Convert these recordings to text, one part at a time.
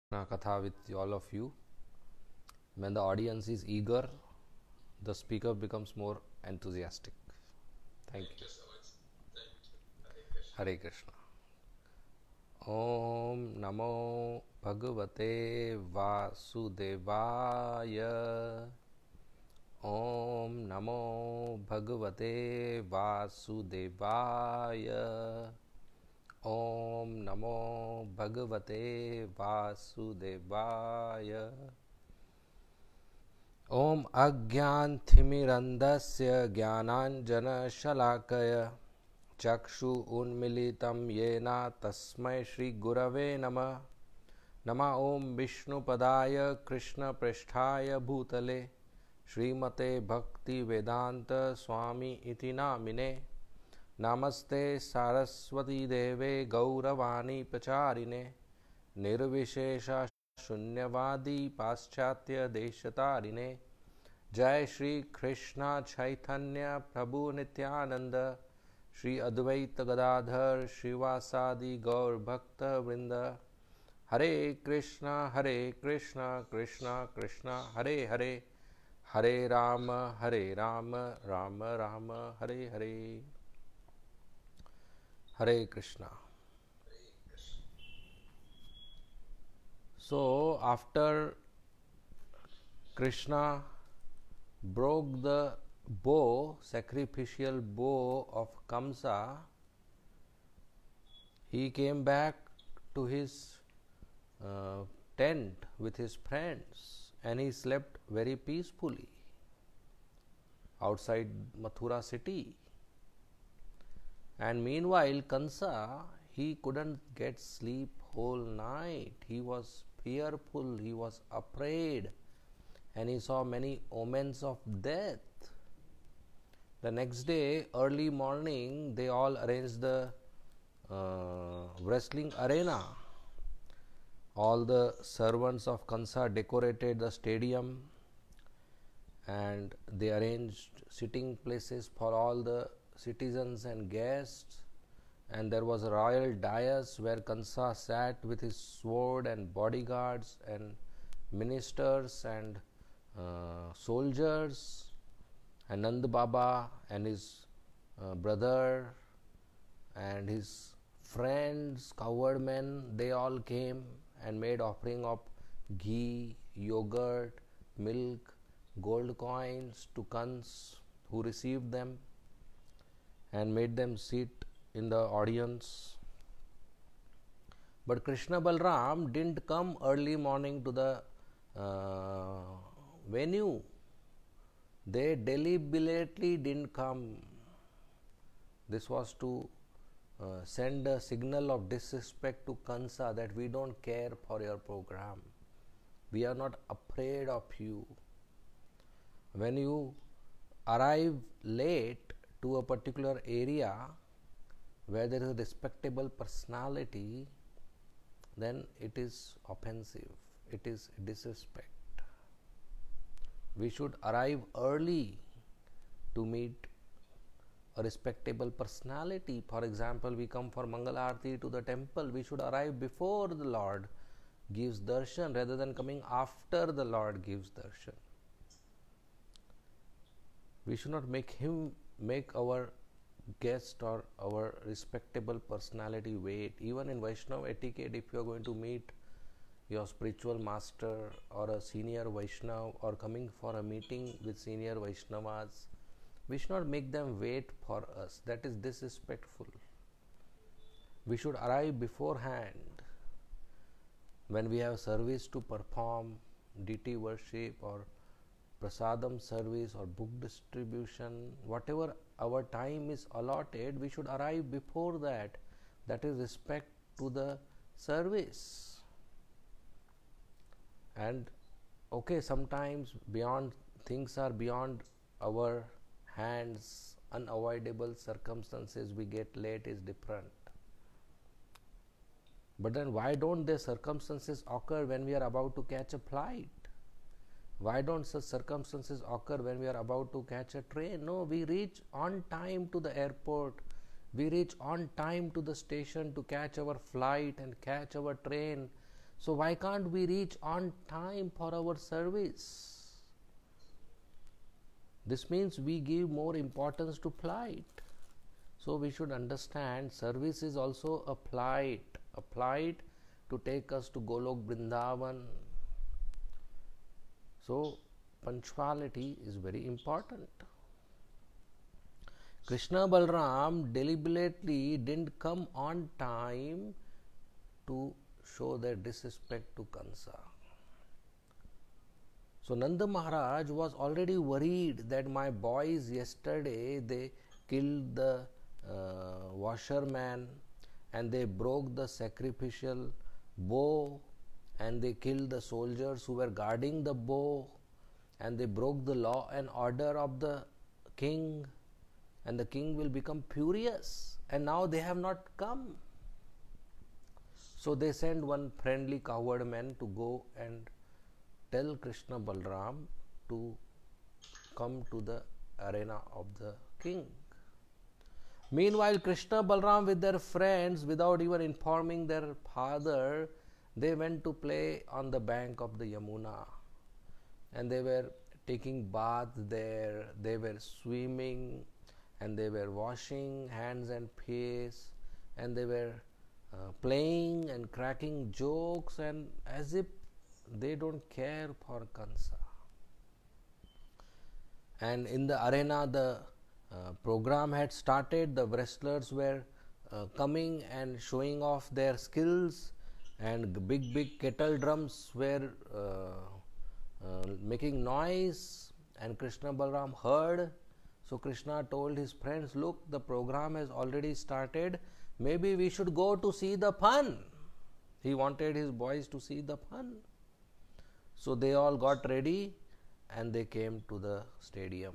Katha with all of you. When the audience is eager, the speaker becomes more enthusiastic. Thank you. Hare Krishna. Om Namo Bhagavate Vasudevaya. Om Namo Bhagavate Vasudevaya. Om Namo Bhagavate Vasudevaya. Om Agyanthimirantasya Jnananjana Chakshu Unmilitam Yena Tasmai Shri Gurave Nama Nama Om Vishnu Padaya Krishna Prishthaya Bhutale Srimate Bhakti Vedanta Swami Iti Namine Namaste Saraswati Deve Gauravani Pacharine Nirvishesha Shunyavadi Paschatya Deshatarine Jai Shri Krishna Chaitanya Prabhu Nityananda Shri Advaita Gadadhar Shivasadi Gaur Bhakta Vrinda Hare Krishna Krishna Krishna Hare Hare Hare Rama Rama Rama Hare Hare. Hare Krishna. So after Krishna broke the bow, sacrificial bow of Kamsa, he came back to his tent with his friends and he slept very peacefully outside Mathura city. And meanwhile, Kansa, he couldn't get sleep whole night. He was fearful, he was afraid, and he saw many omens of death. The next day, early morning, they all arranged the wrestling arena. All the servants of Kansa decorated the stadium and they arranged sitting places for all the citizens and guests, and there was a royal dais where Kansa sat with his sword and bodyguards and ministers and soldiers, and Nand Baba and his brother and his friends, cowherd men, they all came and made offering of ghee, yogurt, milk, gold coins to Kans, who received them and made them sit in the audience. But Krishna Balram didn't come early morning to the venue. They deliberately didn't come. This was to send a signal of disrespect to Kansa that we don't care for your program. We are not afraid of you. When you arrive late to a particular area where there is a respectable personality, then it is offensive, it is disrespect. We should arrive early to meet a respectable personality. For example, we come for Mangala Aarti to the temple, we should arrive before the Lord gives darshan rather than coming after the Lord gives darshan. We should not make our guest or our respectable personality wait. Even in Vaishnava etiquette, if you are going to meet your spiritual master or a senior Vaishnava or coming for a meeting with senior Vaishnavas, we should not make them wait for us. That is disrespectful. We should arrive beforehand when we have service to perform, deity worship or prasadam service or book distribution, whatever our time is allotted, we should arrive before that. That is respect to the service. And okay, sometimes things are beyond our hands, unavoidable circumstances, we get late is different. But then why don't the circumstances occur when we are about to catch a flight? Why don't such circumstances occur when we are about to catch a train? No, we reach on time to the airport. We reach on time to the station to catch our flight and catch our train. So why can't we reach on time for our service? This means we give more importance to flight. So we should understand service is also a flight to take us to Golok Vrindavan. So punctuality is very important. Krishna Balram deliberately didn't come on time to show their disrespect to Kansa. So Nanda Maharaj was already worried that my boys yesterday they killed the washerman and they broke the sacrificial bow and they killed the soldiers who were guarding the bow and they broke the law and order of the king, and the king will become furious, and now they have not come. So they sent one friendly coward man to go and tell Krishna Balram to come to the arena of the king. Meanwhile, Krishna Balram with their friends, without even informing their father, they went to play on the bank of the Yamuna, and they were taking bath there, they were swimming, and they were washing hands and face, and they were playing and cracking jokes, and as if they don't care for Kansa. And in the arena, the program had started. The wrestlers were coming and showing off their skills, and big kettle drums were making noise, and Krishna Balram heard. So Krishna told his friends, look, the program has already started, maybe we should go to see the fun. He wanted his boys to see the fun. So they all got ready and they came to the stadium.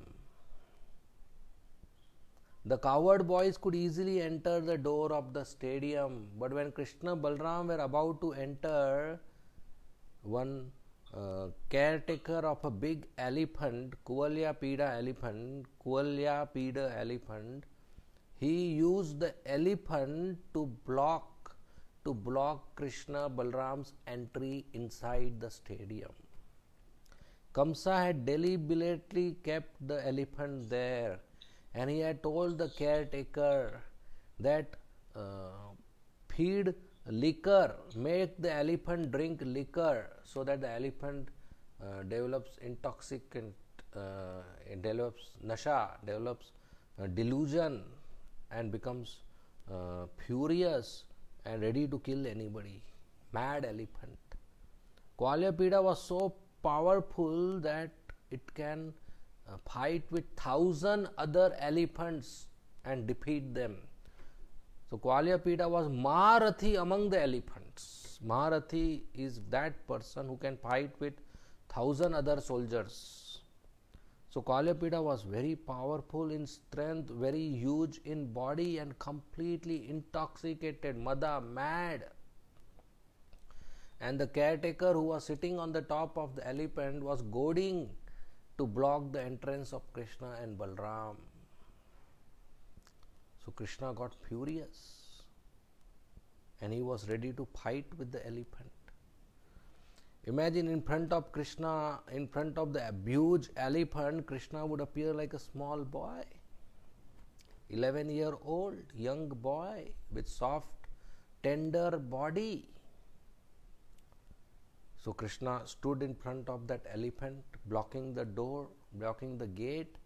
The coward boys could easily enter the door of the stadium, but when Krishna Balram were about to enter, one caretaker of a big elephant, Kuvalyapida elephant, he used the elephant to block Krishna Balram's entry inside the stadium. Kamsa had deliberately kept the elephant there, and he had told the caretaker that feed liquor, make the elephant drink liquor so that the elephant develops intoxicant, develops nasha, develops delusion and becomes furious and ready to kill anybody. Mad elephant. Kuvalyapida was so powerful that it can fight with 1,000 other elephants and defeat them. So Kuvalyapida was Maharathi among the elephants. Maharathi is that person who can fight with 1,000 other soldiers. So Kuvalyapida was very powerful in strength, very huge in body, and completely intoxicated, mada, mad. And the caretaker who was sitting on the top of the elephant was goading to block the entrance of Krishna and Balram. So Krishna got furious and he was ready to fight with the elephant. Imagine in front of Krishna, in front of the huge elephant, Krishna would appear like a small boy, 11-year-old young boy with soft, tender body. So Krishna stood in front of that elephant, blocking the door, blocking the gate,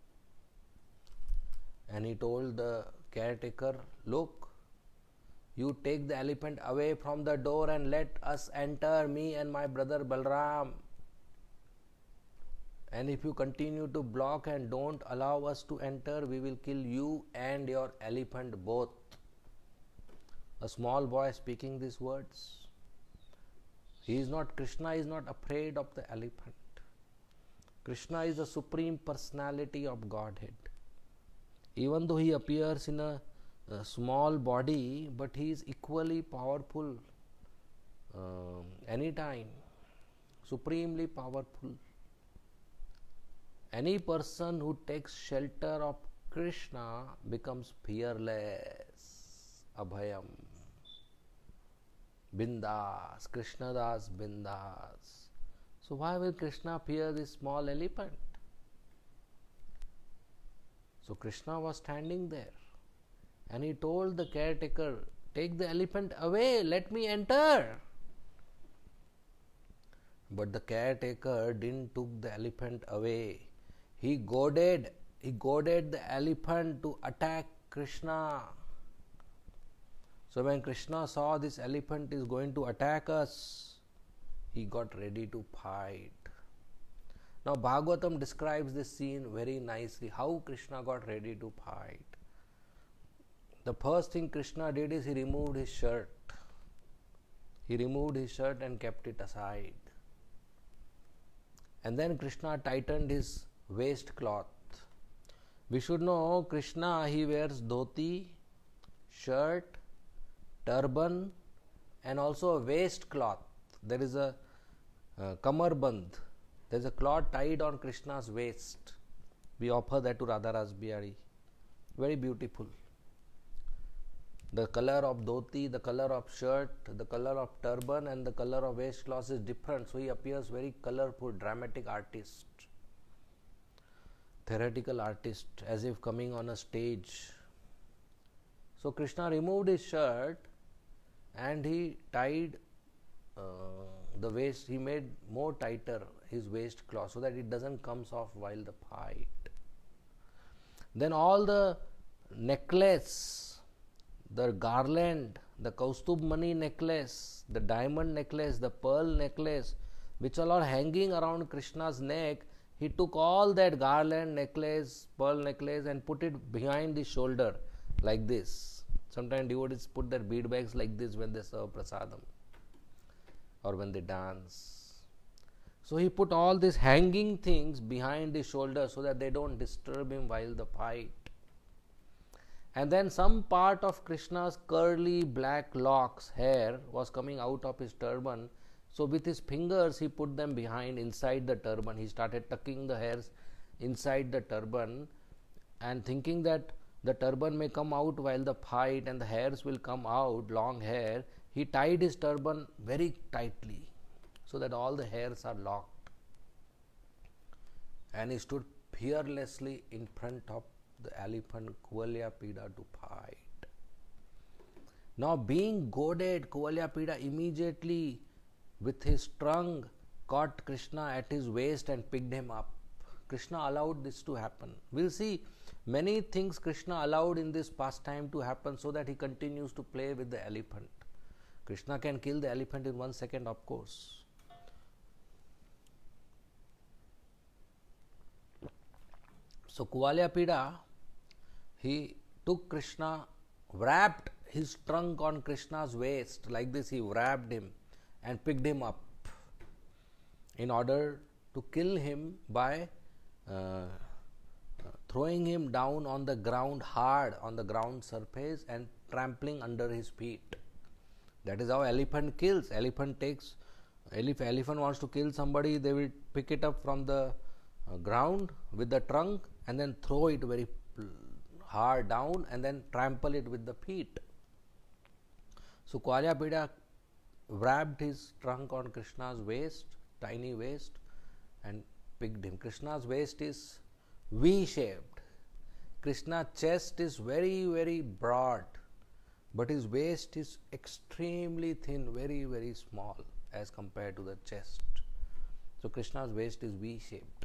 and he told the caretaker, look, you take the elephant away from the door and let us enter, me and my brother Balram. And if you continue to block and don't allow us to enter, we will kill you and your elephant both. A small boy speaking these words. Krishna is not afraid of the elephant. Krishna is the Supreme Personality of Godhead. Even though he appears in a small body, but he is equally powerful anytime, supremely powerful. Any person who takes shelter of Krishna becomes fearless, abhayam. Bindas, Krishnadas Bindas. So why will Krishna fear this small elephant? So Krishna was standing there and he told the caretaker, take the elephant away, let me enter. But the caretaker didn't took the elephant away. He goaded the elephant to attack Krishna. So when Krishna saw this elephant is going to attack us, he got ready to fight. Now Bhagavatam describes this scene very nicely, how Krishna got ready to fight. The first thing Krishna did is he removed his shirt. He removed his shirt and kept it aside. And then Krishna tightened his waist cloth. We should know Krishna, he wears dhoti, shirt, turban and also a waist cloth. There is a kamarband. There is a cloth tied on Krishna's waist. We offer that to Radha Rasbihari. Very beautiful. The color of dhoti, the color of shirt, the color of turban and the color of waist cloth is different. So he appears very colorful, dramatic artist, theatrical artist, as if coming on a stage. So Krishna removed his shirt and he tied the waist, he made more tighter his waist cloth so that it doesn't comes off while the fight. Then all the necklace, the garland, the Kaustubh Mani necklace, the diamond necklace, the pearl necklace, which all are hanging around Krishna's neck, he took all that garland, necklace, pearl necklace and put it behind the shoulder like this. Sometimes devotees put their bead bags like this when they serve prasadam or when they dance. So he put all these hanging things behind the shoulder so that they don't disturb him while the fight. And then some part of Krishna's curly black locks, hair, was coming out of his turban. So with his fingers he put them behind, inside the turban. He started tucking the hairs inside the turban and thinking that the turban may come out while the fight and the hairs will come out, long hair. He tied his turban very tightly so that all the hairs are locked. And he stood fearlessly in front of the elephant Kuvalyapida to fight. Now being goaded, Kuvalyapida immediately with his trunk caught Krishna at his waist and picked him up. Krishna allowed this to happen. We'll see many things Krishna allowed in this pastime to happen so that he continues to play with the elephant. Krishna can kill the elephant in 1 second, of course. So Kuvalyapida, he took Krishna, wrapped his trunk on Krishna's waist like this, he wrapped him and picked him up in order to kill him by throwing him down on the ground hard, on the ground surface and trampling under his feet. That is how elephant kills. Elephant wants to kill somebody, they will pick it up from the ground with the trunk and then throw it very hard down and then trample it with the feet. So Kuvalyapida wrapped his trunk on Krishna's waist, tiny waist, and picked him. Krishna's waist is V-shaped. Krishna's chest is very, very broad, but his waist is extremely thin, very, very small as compared to the chest. So Krishna's waist is V-shaped.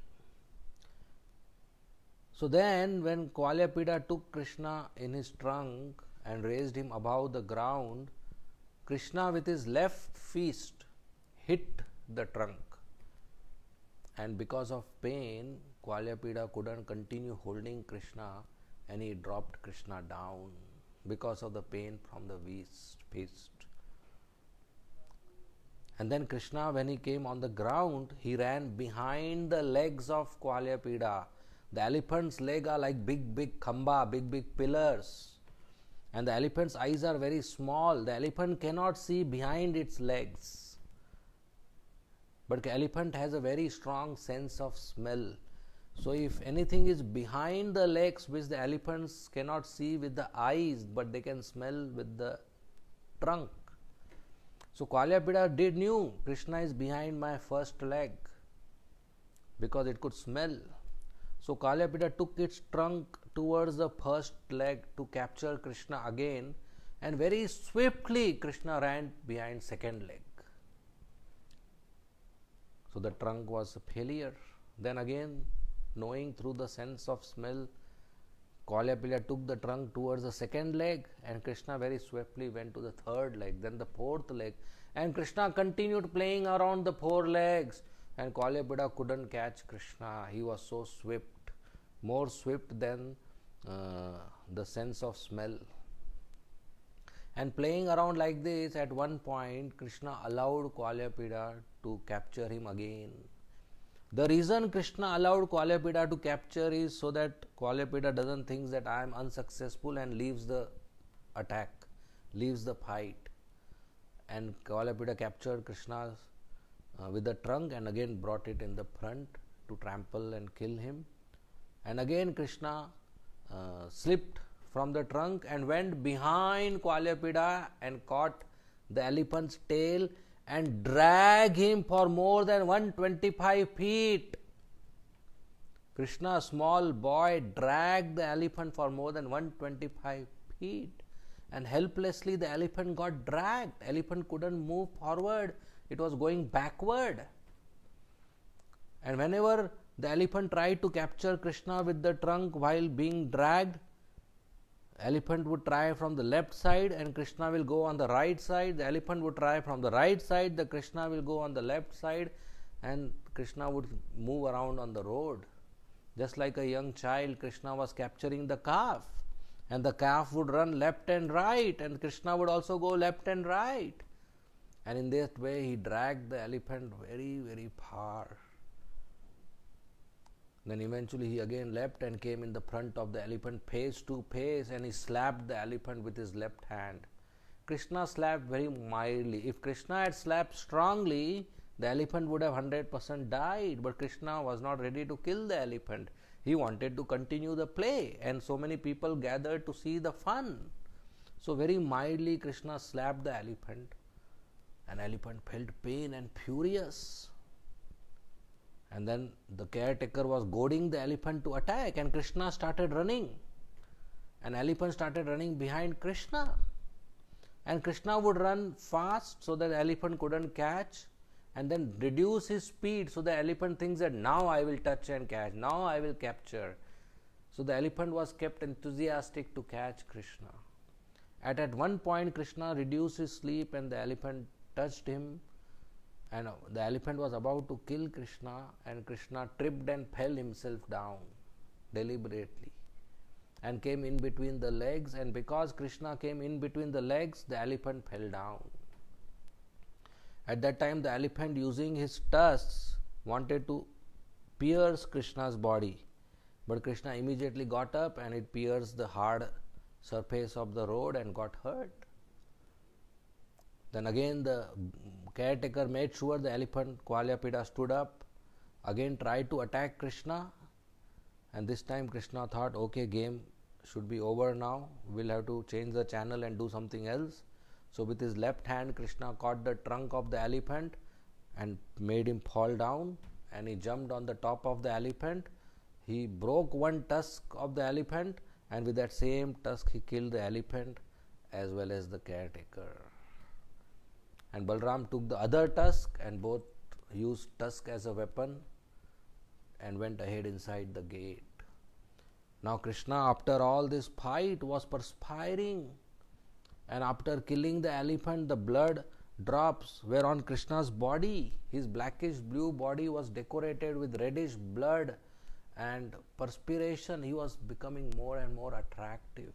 So then when Kuvalyapida took Krishna in his trunk and raised him above the ground, Krishna with his left fist hit the trunk. And because of pain, Kuvalyapida couldn't continue holding Krishna and he dropped Krishna down because of the pain from the fist. And then Krishna, when he came on the ground, he ran behind the legs of Kuvalyapida. The elephant's legs are like big khamba, big pillars. And the elephant's eyes are very small. The elephant cannot see behind its legs. But the elephant has a very strong sense of smell. So if anything is behind the legs which the elephants cannot see with the eyes, but they can smell with the trunk. So Kalyapida did knew Krishna is behind my first leg because it could smell. So Kalyapida took its trunk towards the first leg to capture Krishna again, and very swiftly Krishna ran behind second leg. So the trunk was a failure. Then again, knowing through the sense of smell, Kalyapida took the trunk towards the second leg, and Krishna very swiftly went to the third leg, then the fourth leg, and Krishna continued playing around the four legs, and Kalyapida couldn't catch Krishna. He was so swift, more swift than the sense of smell. And playing around like this, at one point Krishna allowed Kalyapida to capture him again. The reason Krishna allowed Kalyapida to capture is so that Kalyapida doesn't think that I am unsuccessful and leaves the attack, leaves the fight. And Kalyapida captured Krishna with the trunk and again brought it in the front to trample and kill him. And again Krishna slipped from the trunk and went behind Kalyapida and caught the elephant's tail and dragged him for more than 125 feet. Krishna, a small boy, dragged the elephant for more than 125 feet, and helplessly the elephant got dragged. Elephant couldn't move forward, it was going backward. And whenever the elephant tried to capture Krishna with the trunk while being dragged, elephant would try from the left side and Krishna will go on the right side. The elephant would try from the right side, the Krishna will go on the left side, and Krishna would move around on the road. Just like a young child, Krishna was capturing the calf, and the calf would run left and right, and Krishna would also go left and right. And in that way he dragged the elephant very, very far. Then eventually he again leapt and came in the front of the elephant face to face, and he slapped the elephant with his left hand. Krishna slapped very mildly. If Krishna had slapped strongly, the elephant would have 100% died, but Krishna was not ready to kill the elephant. He wanted to continue the play, and so many people gathered to see the fun. So very mildly Krishna slapped the elephant, and elephant felt pain and furious. And then the caretaker was goading the elephant to attack, and Krishna started running. And elephant started running behind Krishna. And Krishna would run fast so that the elephant couldn't catch, and then reduce his speed so the elephant thinks that now I will touch and catch, now I will capture. So the elephant was kept enthusiastic to catch Krishna. At one point Krishna reduced his speed and the elephant touched him, and the elephant was about to kill Krishna, and Krishna tripped and fell himself down deliberately and came in between the legs, and because Krishna came in between the legs, the elephant fell down. At that time the elephant, using his tusks, wanted to pierce Krishna's body, but Krishna immediately got up and it pierced the hard surface of the road and got hurt. Then again the caretaker made sure the elephant Kalyapida stood up, again tried to attack Krishna, and this time Krishna thought, okay, game should be over now, we'll have to change the channel and do something else. So with his left hand Krishna caught the trunk of the elephant and made him fall down, and he jumped on the top of the elephant. He broke one tusk of the elephant, and with that same tusk he killed the elephant as well as the caretaker. And Balram took the other tusk, and both used tusk as a weapon and went ahead inside the gate. Now Krishna, after all this fight, was perspiring, and after killing the elephant, the blood drops were on Krishna's body. His blackish blue body was decorated with reddish blood and perspiration. He was becoming more and more attractive,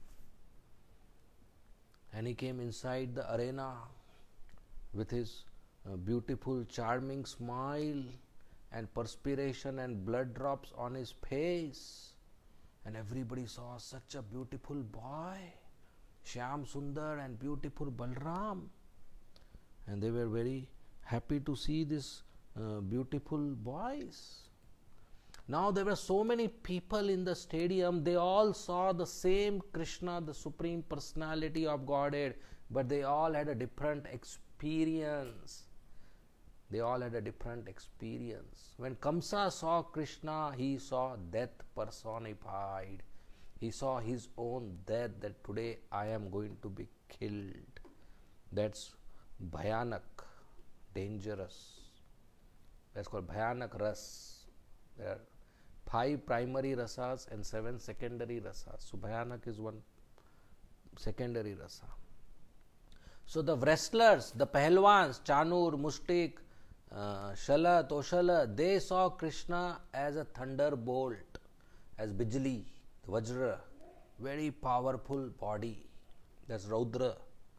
and he came inside the arena with his beautiful, charming smile and perspiration and blood drops on his face, and everybody saw such a beautiful boy, Shyam Sundar and beautiful Balram, and they were very happy to see this beautiful boys. Now there were so many people in the stadium, they all saw the same Krishna, the Supreme Personality of Godhead, but they all had a different experience experience. They all had a different experience. When Kamsa saw Krishna, he saw death personified. He saw his own death, that today I am going to be killed. That's Bhayanak, dangerous. That's called Bhayanak Ras. There are 5 primary rasas and 7 secondary rasas. So Bhayanak is one secondary rasa. So the wrestlers, the Pahlwans, Chanur, Mushtik, Shala, Toshala, they saw Krishna as a thunderbolt, as Bijli, Vajra, very powerful body. That's Raudra.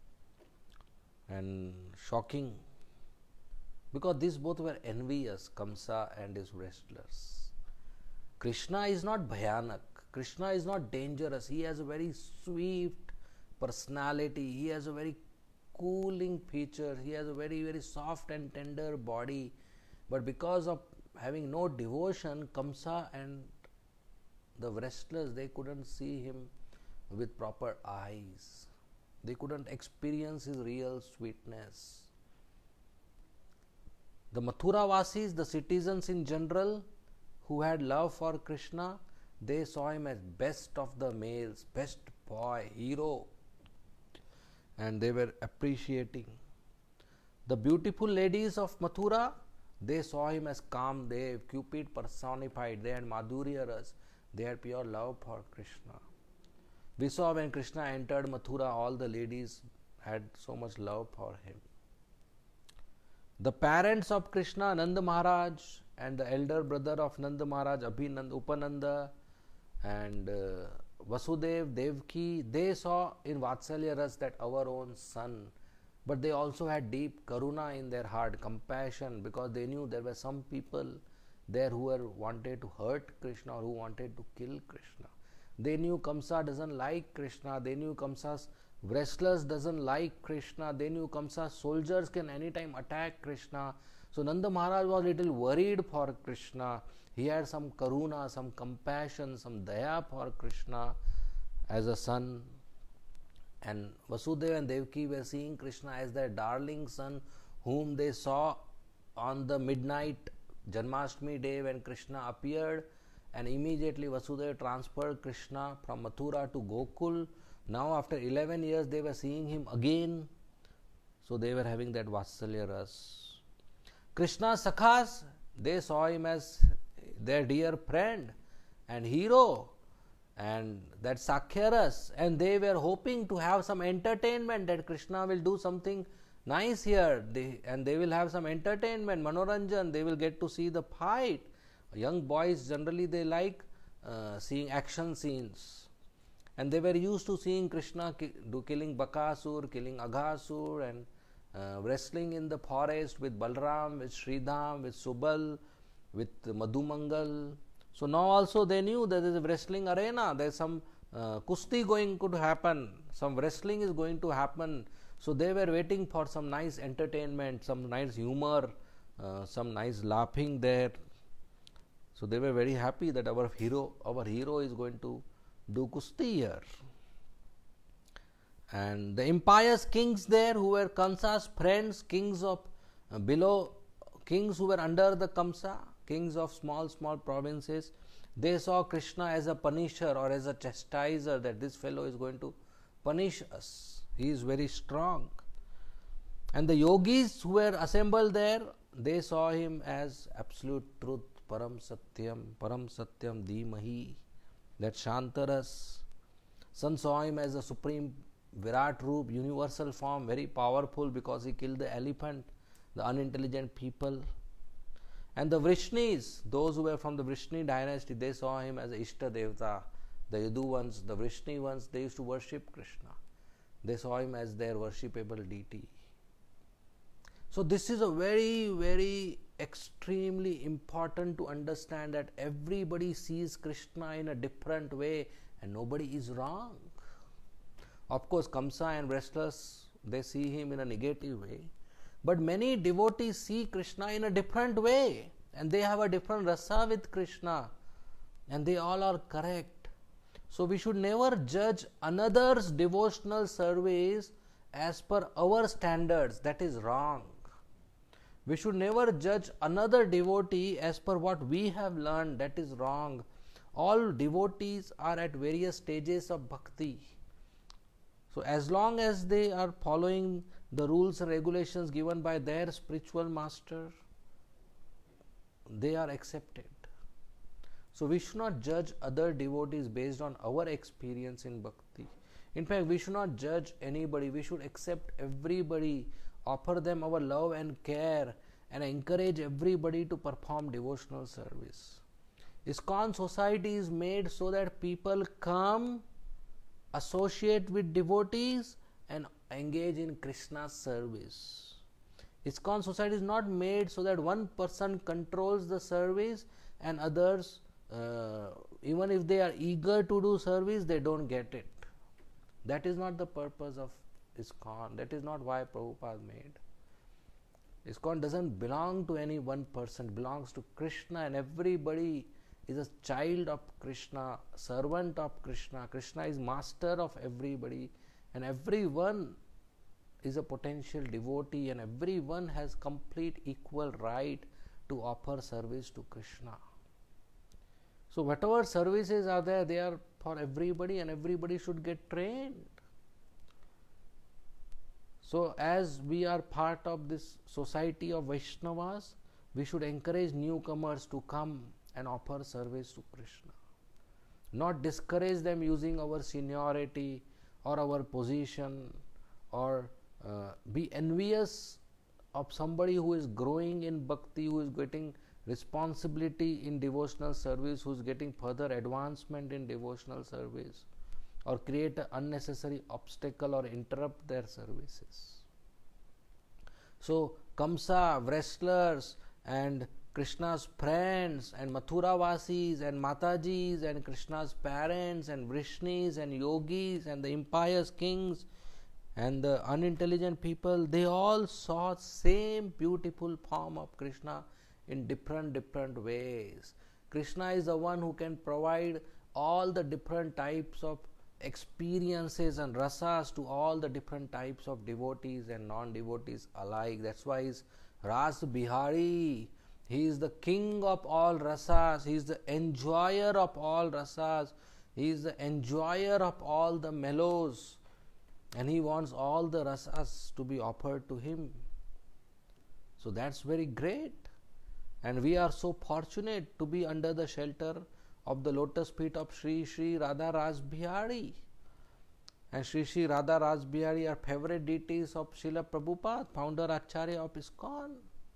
And shocking. Because these both were envious, Kamsa and his wrestlers. Krishna is not Bhayanak. Krishna is not dangerous. He has a very swift personality. He has a very cooling feature. He has a very, very soft and tender body. But because of having no devotion, Kamsa and the wrestlers, they couldn't see him with proper eyes. They couldn't experience his real sweetness. The Mathura Vasis, the citizens in general, who had love for Krishna, they saw him as best of the males, best boy, hero, and they were appreciating. The beautiful ladies of Mathura, they saw him as Kamdev, Cupid personified. They had Madhurya Ras. They had pure love for Krishna. We saw when Krishna entered Mathura, all the ladies had so much love for him. The parents of Krishna, Nanda Maharaj, and the elder brother of Nanda Maharaj, Upananda, and Vasudev, Devki, they saw in Vatsalya Ras that our own son. But they also had deep karuna in their heart, compassion, because they knew there were some people there who were wanted to hurt Krishna or who wanted to kill Krishna. They knew Kamsa doesn't like Krishna. They knew Kamsa's wrestlers doesn't like Krishna. They knew Kamsa's soldiers can anytime attack Krishna. So Nanda Maharaj was a little worried for Krishna. He had some karuna, some compassion, some daya for Krishna as a son. And Vasudeva and Devki were seeing Krishna as their darling son, whom they saw on the midnight Janmashtami day when Krishna appeared. And immediately Vasudeva transferred Krishna from Mathura to Gokul. Now after 11 years they were seeing him again. So they were having that Vatsalya Ras. Krishna's Sakhas, they saw him as their dear friend and hero, and that Sakhya Ras, and they were hoping to have some entertainment, that Krishna will do something nice here, and they will have some entertainment, Manoranjan, they will get to see the fight. Young boys generally they like seeing action scenes, and they were used to seeing Krishna killing Bakasur, killing Aghasur, and wrestling in the forest with Balram, with Sridham, with Subal, with Madhumangal. So now also they knew that there is a wrestling arena, there is some kusti going to happen, some wrestling is going to happen. So they were waiting for some nice entertainment, some nice humor, some nice laughing there. So they were very happy that our hero is going to do kusti here. And the impious kings there, who were Kamsa's friends, kings of kings who were under the Kamsa, kings of small provinces, they saw Krishna as a punisher or as a chastiser, that this fellow is going to punish us. He is very strong. And the yogis who were assembled there, they saw him as absolute truth, Param Satyam Dhimahi, that Shantaras. Some saw him as a supreme Virat Roop, universal form, very powerful because he killed the elephant, the unintelligent people. And the Vrishnis, those who were from the Vrishni dynasty, they saw him as Ishta Devta. The Yadu ones, the Vrishni ones, they used to worship Krishna. They saw him as their worshipable deity. So this is a very, very extremely important to understand, that everybody sees Krishna in a different way and nobody is wrong. Of course, Kamsa and wrestlers, they see him in a negative way. But many devotees see Krishna in a different way, and they have a different rasa with Krishna, and they all are correct. So we should never judge another's devotional service as per our standards, that is wrong. We should never judge another devotee as per what we have learned, that is wrong. All devotees are at various stages of bhakti. So as long as they are following the rules and regulations given by their spiritual master, they are accepted. So we should not judge other devotees based on our experience in bhakti. In fact, we should not judge anybody. We should accept everybody, offer them our love and care, and encourage everybody to perform devotional service. ISKCON society is made so that people come, associate with devotees, and engage in Krishna's service. ISKCON society is not made so that one person controls the service and others, even if they are eager to do service, they don't get it. That is not the purpose of ISKCON. That is not why Prabhupada made. ISKCON doesn't belong to any one person, it belongs to Krishna, and everybody is a child of Krishna, servant of Krishna. Krishna is master of everybody, and everyone is a potential devotee, and everyone has complete equal right to offer service to Krishna. So whatever services are there, they are for everybody, and everybody should get trained. So as we are part of this society of Vaishnavas, we should encourage newcomers to come and offer service to Krishna. Not discourage them using our seniority or our position, or be envious of somebody who is growing in bhakti, who is getting responsibility in devotional service, who is getting further advancement in devotional service, or create an unnecessary obstacle or interrupt their services. So Kamsa, wrestlers, and Krishna's friends, and Mathuravasis, and Matajis, and Krishna's parents, and Vrishnis, and yogis, and the impious kings, and the unintelligent people, they all saw same beautiful form of Krishna in different ways. Krishna is the one who can provide all the different types of experiences and rasas to all the different types of devotees and non-devotees alike. That's why he's Ras Bihari. He is the king of all rasas. He is the enjoyer of all rasas. He is the enjoyer of all the mellows. And he wants all the rasas to be offered to him. So that's very great. And we are so fortunate to be under the shelter of the lotus feet of Sri Sri Radha Ras Bihari. And Sri Sri Radha Ras Bihari are favorite deities of Srila Prabhupada, founder Acharya of ISKCON.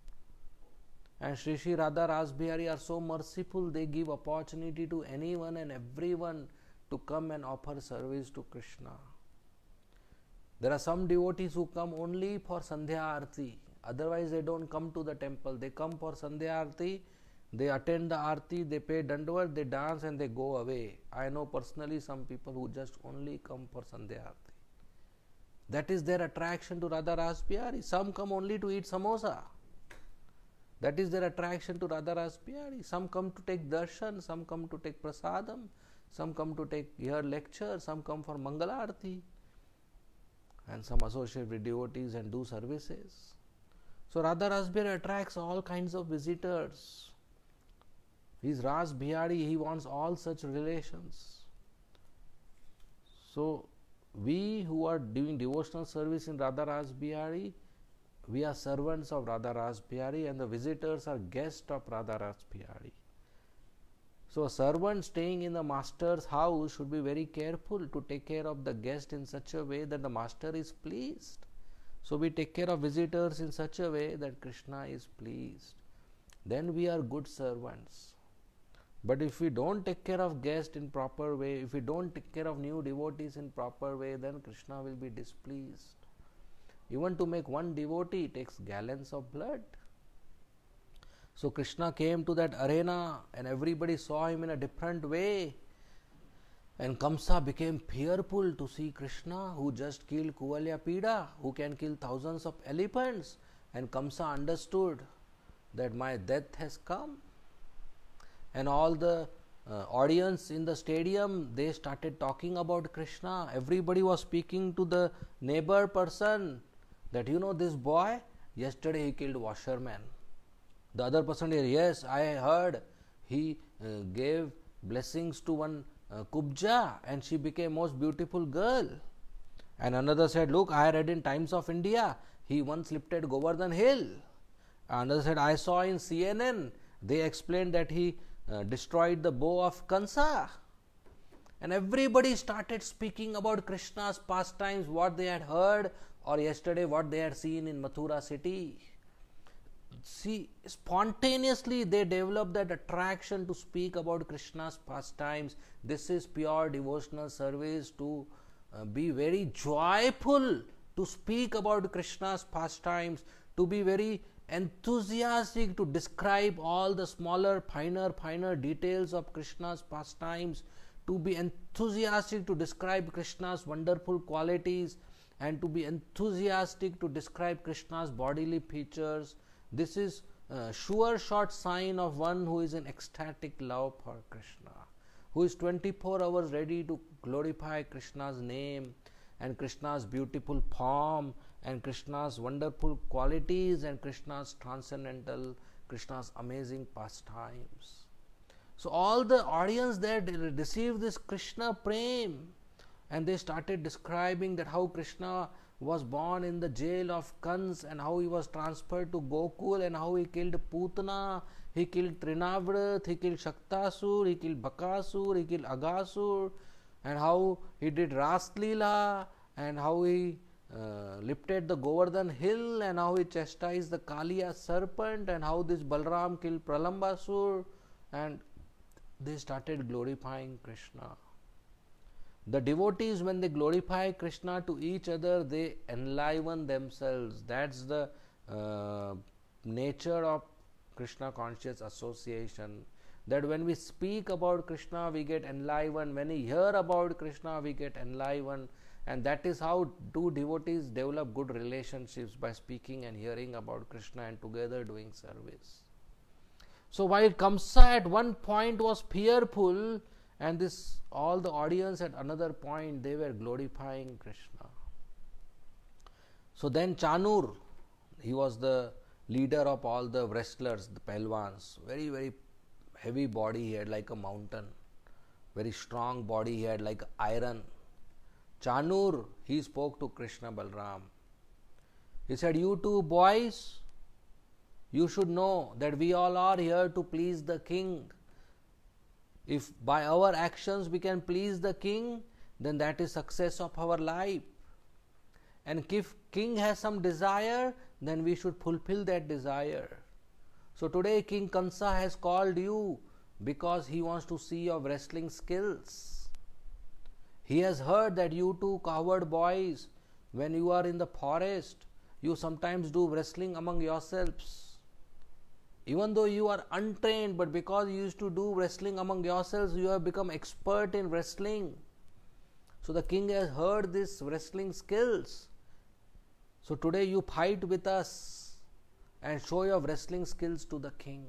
And Sri Sri Radha Ras Bihari are so merciful, they give opportunity to anyone and everyone to come and offer service to Krishna. There are some devotees who come only for Sandhya Arti. Otherwise they don't come to the temple. They come for Sandhya Arti, they attend the Arti, they pay Dandavat, they dance and they go away. I know personally some people who just only come for Sandhya Arti. That is their attraction to Radha Ras Bihari. Some come only to eat samosa. That is their attraction to Radha Ras Bihari. Some come to take darshan, some come to take prasadam, some come to hear lecture, some come for Mangala Arti, and some associate with devotees and do services. So Radha Ras Bihari attracts all kinds of visitors. He is Ras Bihari, he wants all such relations. So we who are doing devotional service in Radha Ras Bihari, we are servants of Radha Ras Bihari, and the visitors are guests of Radha Ras Bihari. So a servant staying in the master's house should be very careful to take care of the guest in such a way that the master is pleased. So we take care of visitors in such a way that Krishna is pleased. Then we are good servants. But if we don't take care of guests in proper way, if we don't take care of new devotees in proper way, then Krishna will be displeased. Even to make one devotee takes gallons of blood. So Krishna came to that arena and everybody saw him in a different way. And Kamsa became fearful to see Krishna, who just killed Kuvalya Pida, who can kill thousands of elephants. And Kamsa understood that my death has come. And all the audience in the stadium, they started talking about Krishna. Everybody was speaking to the neighbor person that, you know, this boy, yesterday he killed washerman. The other person said, yes, I heard he gave blessings to one Kubja and she became most beautiful girl. And another said, look, I read in Times of India, he once lifted Govardhan Hill. Another said, I saw in CNN, they explained that he destroyed the bow of Kansa. And everybody started speaking about Krishna's pastimes, what they had heard, or yesterday what they had seen in Mathura city. See, spontaneously they developed that attraction to speak about Krishna's pastimes. This is pure devotional service, to be very joyful to speak about Krishna's pastimes, to be very enthusiastic to describe all the smaller, finer details of Krishna's pastimes, to be enthusiastic to describe Krishna's wonderful qualities, and to be enthusiastic to describe Krishna's bodily features. This is a sure short sign of one who is in ecstatic love for Krishna, who is 24 hours ready to glorify Krishna's name and Krishna's beautiful form and Krishna's wonderful qualities and Krishna's transcendental, Krishna's amazing pastimes. So all the audience there received this Krishna prem, and they started describing that how Krishna was born in the jail of Kans and how he was transferred to Gokul and how he killed Putana, he killed Trinavrat, he killed Shaktasur, he killed Bakasur, he killed Agasur, and how he did Ras Leela, and how he lifted the Govardhan Hill, and how he chastised the Kaliya serpent, and how this Balram killed Pralambasur, and they started glorifying Krishna. The devotees, when they glorify Krishna to each other, they enliven themselves. That's the nature of Krishna conscious association. That when we speak about Krishna, we get enlivened. When we hear about Krishna, we get enlivened. And that is how two devotees develop good relationships, by speaking and hearing about Krishna and together doing service. So while Kamsa at one point was fearful, and this all the audience at another point, they were glorifying Krishna. So then Chanur, he was the leader of all the wrestlers, the Pehlwans. Very heavy body he had, like a mountain. Very strong body he had, like iron. Chanur, he spoke to Krishna Balram. He said, you two boys, you should know that we all are here to please the king. If by our actions we can please the king, then that is success of our life. And if king has some desire, then we should fulfill that desire. So today King Kansa has called you because he wants to see your wrestling skills. He has heard that you two coward boys, when you are in the forest, you sometimes do wrestling among yourselves. Even though you are untrained, but because you used to do wrestling among yourselves, you have become expert in wrestling. So the king has heard these wrestling skills. So today you fight with us and show your wrestling skills to the king.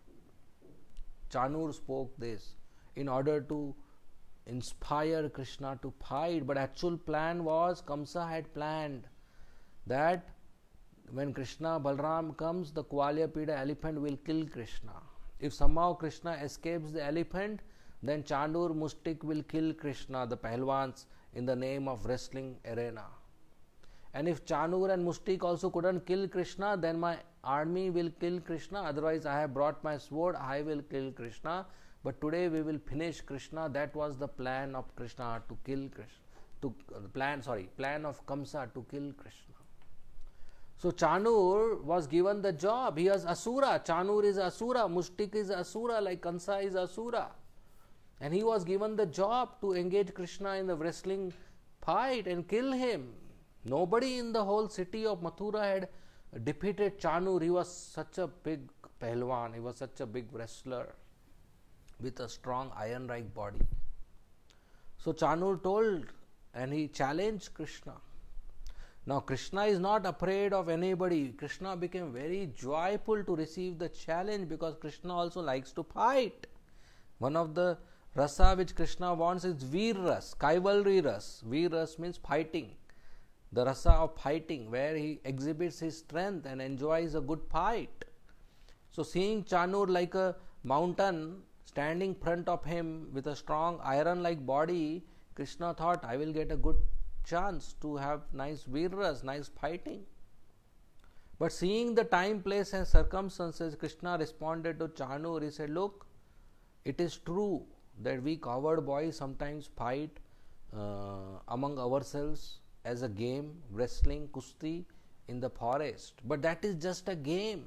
Chanur spoke this in order to inspire Krishna to fight. But actual plan was, Kamsa had planned that when Krishna Balram comes, the Kualyapida elephant will kill Krishna. If somehow Krishna escapes the elephant, then Chanur Mustik will kill Krishna, the Pehlwans, in the name of wrestling arena. And if Chanur and Mustik also couldn't kill Krishna, then my army will kill Krishna. Otherwise, I have brought my sword, I will kill Krishna. But today we will finish Krishna. That was the plan of Krishna to kill Krishna. Plan of Kamsa to kill Krishna. So Chanur was given the job. He was Asura. Chanur is Asura. Mustik is Asura, like Kansa is Asura. And he was given the job to engage Krishna in the wrestling fight and kill him. Nobody in the whole city of Mathura had defeated Chanur. He was such a big Pehlwan. He was such a big wrestler with a strong iron-like body. So Chanur told, and he challenged Krishna. Now Krishna is not afraid of anybody. Krishna became very joyful to receive the challenge because Krishna also likes to fight. One of the rasa which Krishna wants is Veer Ras, Kaivalry Ras. Veer Ras means fighting. The rasa of fighting, where he exhibits his strength and enjoys a good fight. So seeing Chanur like a mountain standing front of him with a strong iron-like body, Krishna thought, I will get a good chance to have nice Veeras, nice fighting. But seeing the time, place and circumstances, Krishna responded to Chanur. He said, look, it is true that we coward boys sometimes fight among ourselves as a game, wrestling, kusti in the forest. But that is just a game.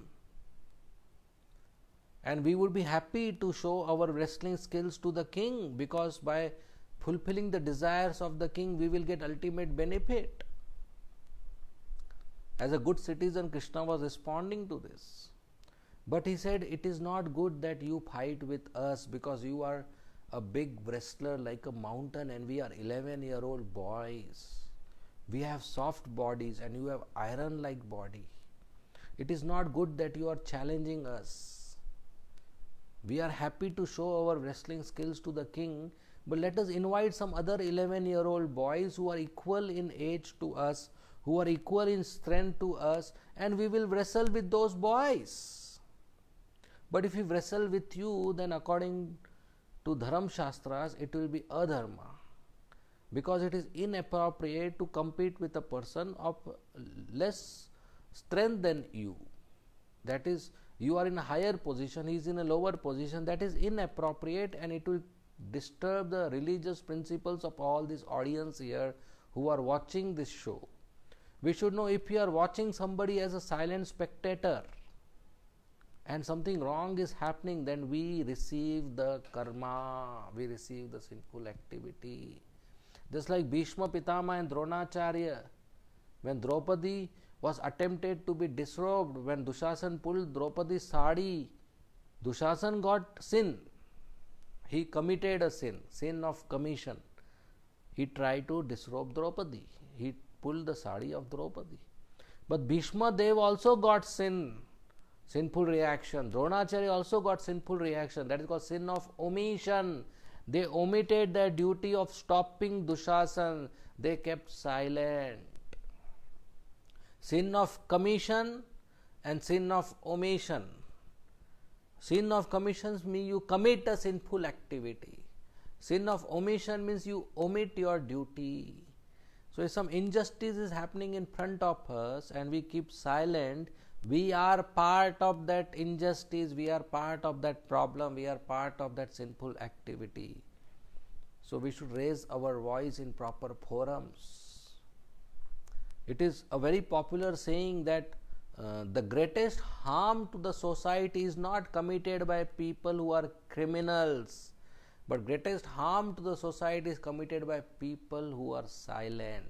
And we would be happy to show our wrestling skills to the king, because by fulfilling the desires of the king, we will get ultimate benefit. As a good citizen, Krishna was responding to this. But he said, it is not good that you fight with us, because you are a big wrestler like a mountain and we are 11-year-old boys. We have soft bodies and you have iron-like body. It is not good that you are challenging us. We are happy to show our wrestling skills to the king, but let us invite some other 11-year-old boys who are equal in age to us, who are equal in strength to us, and we will wrestle with those boys. But if we wrestle with you, then according to Dharam Shastras, it will be adharma, because it is inappropriate to compete with a person of less strength than you. That is, you are in a higher position, he is in a lower position. That is inappropriate, and it will disturb the religious principles of all this audience here who are watching this show. We should know, if you are watching somebody as a silent spectator and something wrong is happening, then we receive the karma, we receive the sinful activity. Just like Bhishma Pitama and Dronacharya, when Draupadi was attempted to be disrobed, when Dushasan pulled Draupadi's sari, Dushasan got sin. He committed a sin of commission. He tried to disrobe Draupadi. He pulled the sari of Draupadi. But Bhishma Dev also got sinful reaction. Dronacharya also got sinful reaction. That is called sin of omission. They omitted their duty of stopping Dushasan. They kept silent. Sin of commission and sin of omission. Sin of commission means you commit a sinful activity. Sin of omission means you omit your duty. So if some injustice is happening in front of us and we keep silent, we are part of that injustice, we are part of that problem, we are part of that sinful activity. So we should raise our voice in proper forums. It is a very popular saying that the greatest harm to the society is not committed by people who are criminals, but greatest harm to the society is committed by people who are silent.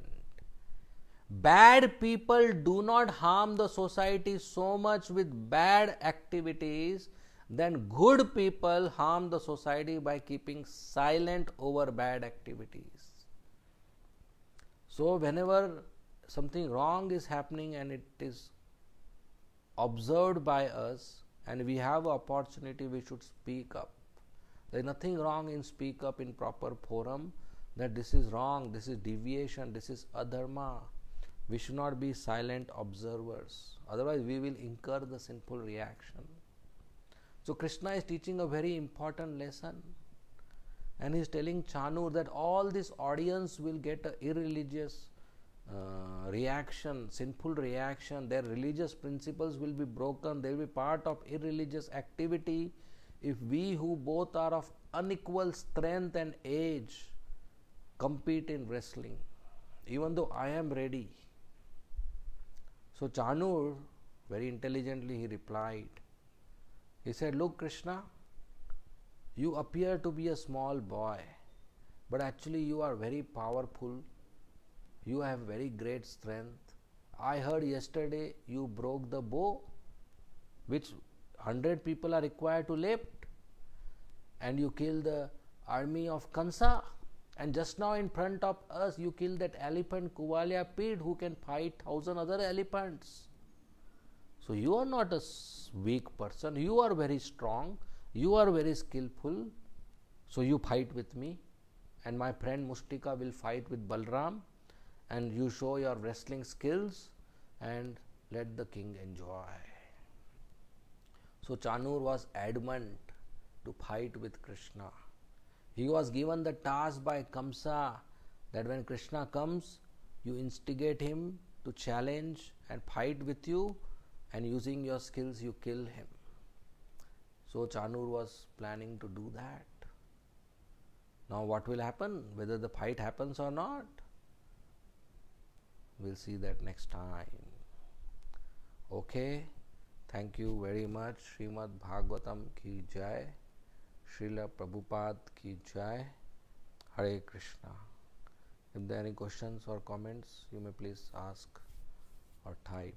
Bad people do not harm the society so much with bad activities than good people harm the society by keeping silent over bad activities. So whenever something wrong is happening and it is observed by us and we have an opportunity, we should speak up. There is nothing wrong in speak up in proper forum that this is wrong, this is deviation, this is adharma. We should not be silent observers, otherwise we will incur the sinful reaction. So Krishna is teaching a very important lesson, and he is telling Chanur that all this audience will get a irreligious reaction, sinful reaction. Their religious principles will be broken. They will be part of irreligious activity if we who both are of unequal strength and age compete in wrestling, even though I am ready. So Chanur, very intelligently he replied. He said, look Krishna, you appear to be a small boy, but actually you are very powerful. You have very great strength. I heard yesterday you broke the bow, which 100 people are required to lift, and you killed the army of Kansa. And just now in front of us, you killed that elephant Kuvalia Pid who can fight 1,000 other elephants. So you are not a weak person. You are very strong. You are very skillful. So you fight with me, and my friend Mustika will fight with Balram, and you show your wrestling skills and let the king enjoy. So Chanur was adamant to fight with Krishna. He was given the task by Kamsa that when Krishna comes, you instigate him to challenge and fight with you, and using your skills you kill him. So Chanur was planning to do that. Now what will happen? Whether the fight happens or not, we'll see that next time. Okay, thank you very much. Srimad Bhagavatam ki jai. Srila Prabhupada ki jai. Hare Krishna. If there are any questions or comments, you may please ask or type.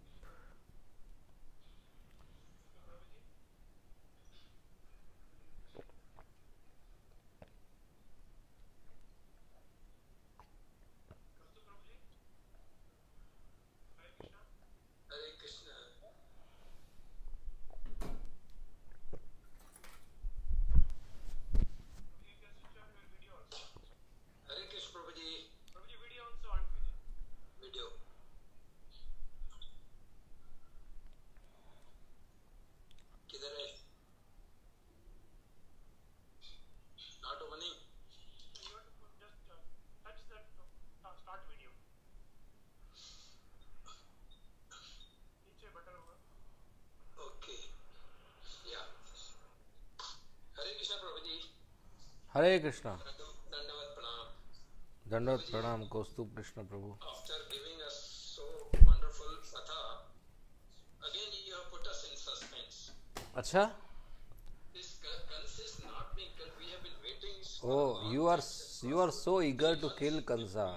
Hare Krishna. Dandavat Pranam Kaustubh Krishna Prabhu. After giving us so wonderful katha, again you have put us in suspense. Acha? This consists not being killed. We have been waiting. Oh, you are so eager to kill Kansa.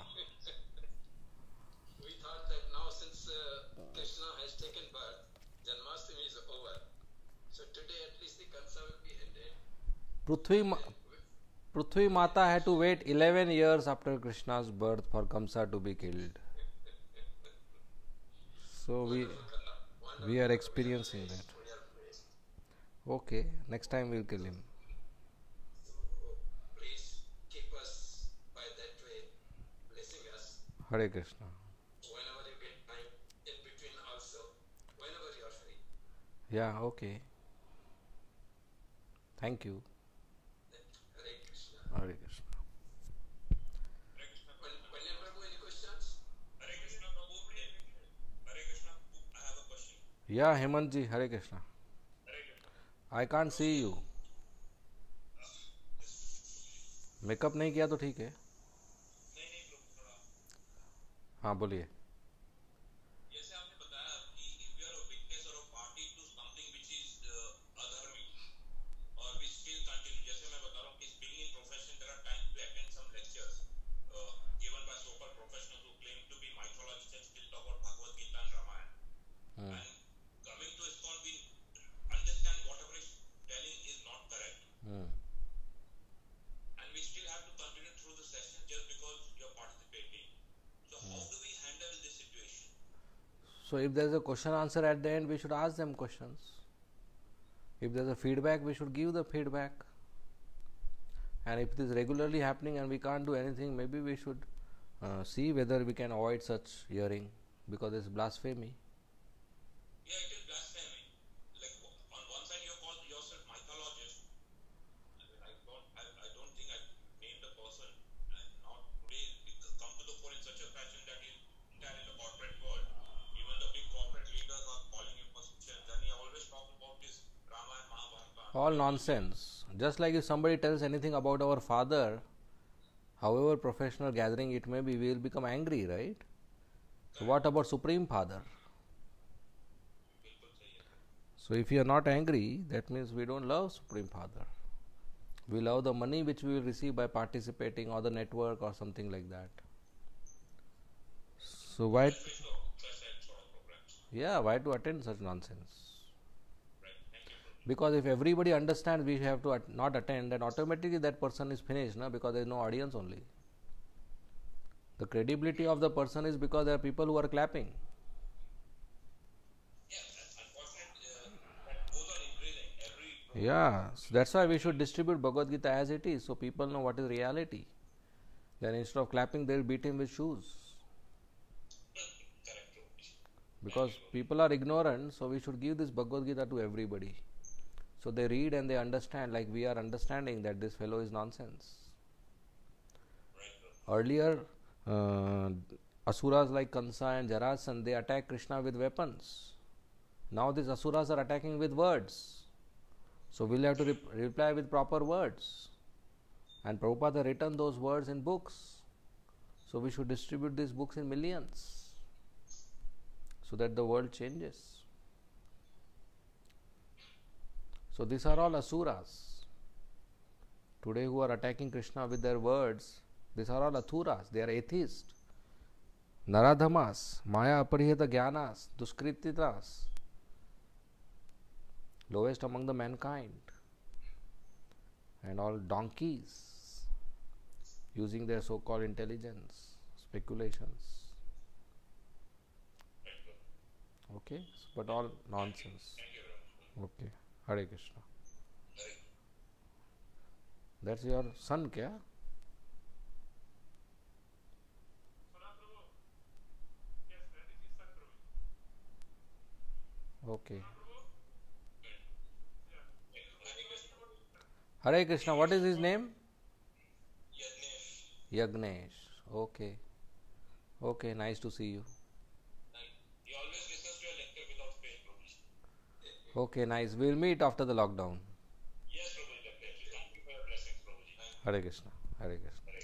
We thought that now since Krishna has taken birth, Janmashtami is over. So today at least the Kansa will be ended. Prithvi Mata had to wait 11 years after Krishna's birth for Kamsa to be killed. So we are experiencing that. Okay, next time we'll kill him. Please keep us by that way, blessing us. Hare Krishna. Whenever you get time, in between also, whenever you are free. Yeah, okay. Thank you. Hare Krishna. Hare Krishna. Panyan Prabhu, any questions? Hare Krishna Prabhu. Hare Krishna. I have a question. Yeah, Hemant ji, Hare Krishna. Hare Krishna. I can't see you. Makeup नहीं किया तो ठीक है. नहीं प्रभु थोड़ा. हाँ बोलिए. जैसे आपने बताया कि if you are a witness or a party to something which is adharmic or which still continue, जैसे मैं बता रहा हूँ कि being in profession there are times to attend some lectures given by so-called professionals who claim to be mythologists and still talk about Bhagavad Gita and Ramayana. And coming to ISKCON, we understand whatever is telling is not correct. And we still have to continue through the session just because you're participating. So how do we handle this situation? So if there is a question answer at the end, we should ask them questions. If there is a feedback, we should give the feedback. And if it is regularly happening and we can't do anything, maybe we should see whether we can avoid such hearing, because it's blasphemy. Yeah, it is blasphemy. Like on one side you call yourself mythologist. I don't think I named the person. And now today it come to the fore in such a fashion that is entire in the corporate world. Even the big corporate leaders are calling you positions. And he always talks about this Rama and Mahabharata. All nonsense. Just like if somebody tells anything about our father, however professional gathering it may be, we will become angry, right? So what about Supreme Father? So if you are not angry, that means we don't love Supreme Father. We love the money which we will receive by participating or the network or something like that. So why? Yeah, why to attend such nonsense? Because if everybody understands we have to not attend, then automatically that person is finished, na? Because there is no audience only. The credibility of the person is because there are people who are clapping. Yeah, that's unfortunate. That goes on increasing. Every Yeah, so that's why we should distribute Bhagavad Gita as it is, so people know what is reality. Then instead of clapping, they'll beat him with shoes. Correct, Prabhuji. Because people are ignorant, so we should give this Bhagavad Gita to everybody. So they read and they understand, like we are understanding that this fellow is nonsense. Right, Prabhuji. Earlier, asuras like Kansa and Jarasan, they attack Krishna with weapons. Now these asuras are attacking with words. So we'll have to reply with proper words. And Prabhupada has written those words in books. So we should distribute these books in millions so that the world changes. So these are all asuras. Today who are attacking Krishna with their words, these are all athuras, they are atheists. Naradhamas, Maya Aparihita Jnanas, Duskrititas, lowest among the mankind, and all donkeys using their so-called intelligence, speculations. Okay, but all nonsense. Thank you, Prabhuji. Okay, Hare Krishna. Hare. That's your son, kya? Okay. Hare Krishna, what is his name? Yagnesh. Yagnesh. Okay. Okay, nice to see you. He always listens to your lecture without fail, Prabhuji. Okay, nice. We'll meet after the lockdown. Yes, Prabhuji, definitely. Thank you for your blessings, Prabhuji. Thank you. Hare Krishna. Hare Krishna. Hare.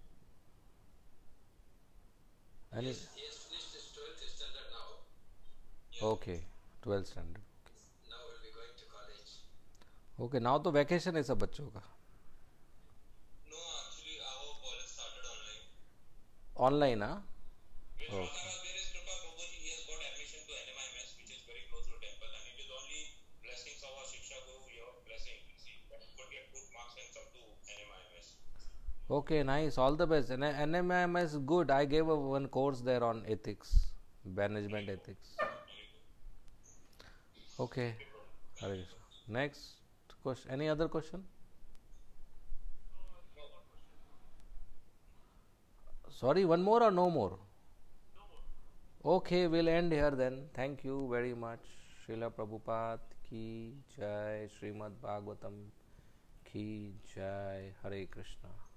Any? He has finished his 12th standard now. Yes. Okay, 12th standard. Now will be going to college. Okay, now तो vacation है सब बच्चों का. No, actually, our college started online. Online, हाँ? With Okay. Radha Raspberry's Kripa, Prabhuji, he has got admission to NMIMS, which is very close to the temple, and it is only blessings of our Shiksha Guru, your blessing, you see, that you could get good marks and come to NMIMS. Okay, nice. All the best. And NMIMS is good. I gave one course there on ethics, management ethics. Okay. Hare Krishna. Next question. Any other question? Sorry, one more or no more? Okay, we'll end here then. Thank you very much. Srila Prabhupada ki jai, Srimad Bhagavatam ki jai. Hare Krishna.